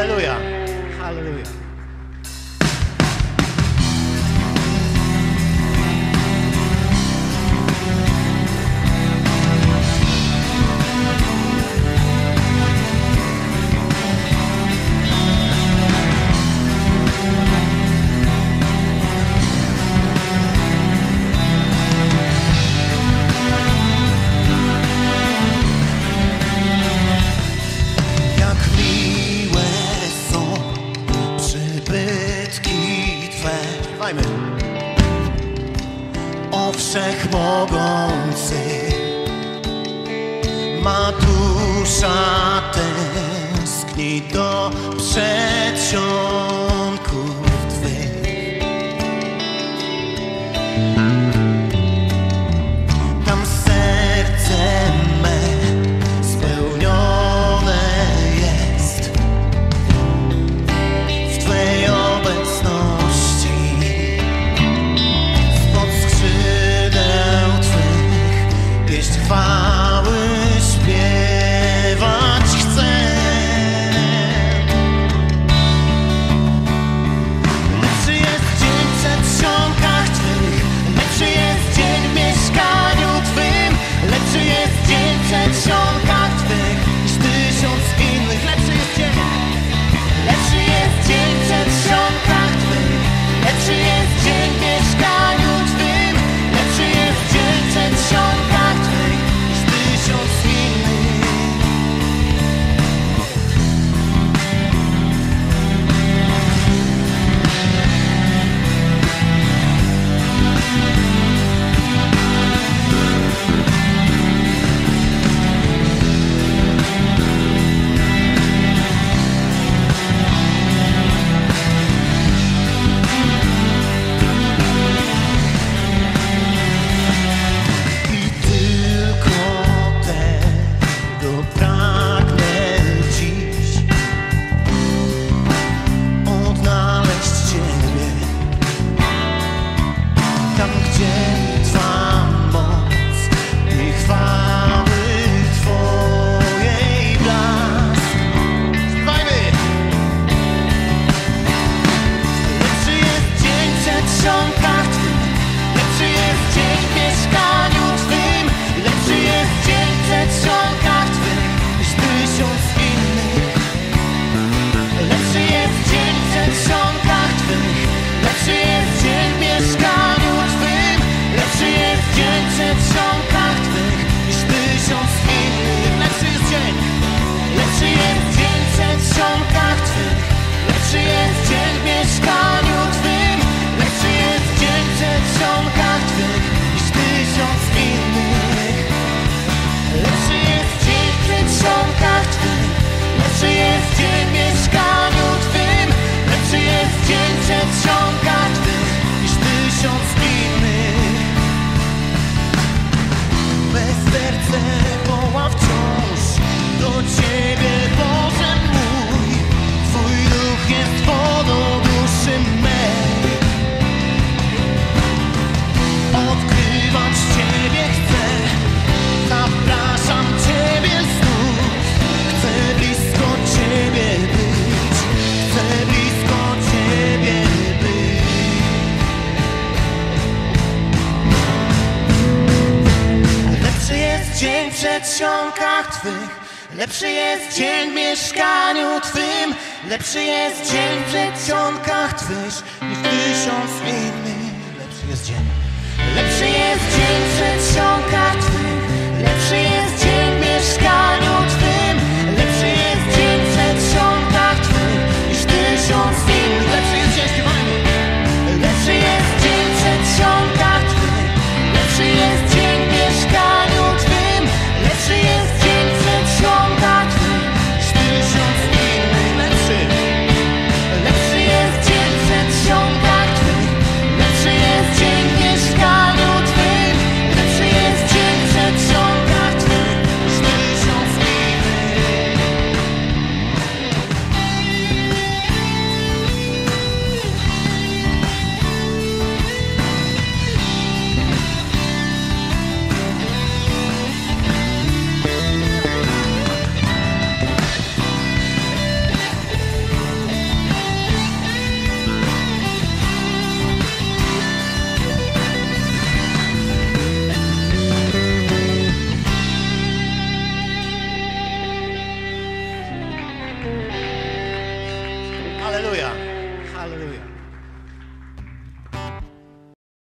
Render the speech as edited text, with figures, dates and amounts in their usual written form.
Halleluja, halleluja. O Wszechmogący, ma dusza tęskni do przedsionków Twych. Tam serce me spełnione jest w Twej obecności. Chwały śpiewać chcę. Lepszy jest dzień w przedsionkach Twych, lepszy jest dzień w mieszkaniu Twym. Lepszy jest dzień w przedsionkach Twych niż 1000 innych. Lepszy jest dzień. Lepszy jest dzień w przedsionkach Twych, lepszy jest dzień w mieszkaniu Twym. Lepszy jest dzień w przedsionkach Twych niż 1000 innych. Dzień w przedsionkach Twych, lepszy jest dzień w mieszkaniu Twym. Lepszy jest dzień w przedsionkach Twych niż 1000 innych. Lepszy jest dzień. Lepszy jest dzień w przedsionkach Twych, lepszy jest dzień w mieszkaniu Twym. Lepszy jest dzień w przedsionkach Twych niż 1000 innych. Lepszy jest dzień, śpiewajmy. Lepszy jest dzień w przedsionkach Twych, lepszy jest dzień w mieszkaniu Twym. Lepszy jest dzień w przedsionkach Twych niż 1000 innych. Lepszy. Lepszy jest dzień w przedsionkach Twych, lepszy jest dzień w mieszkaniu Twym. Lepszy jest dzień w przedsionkach Twych niż 1000 Halleluja. Halleluja.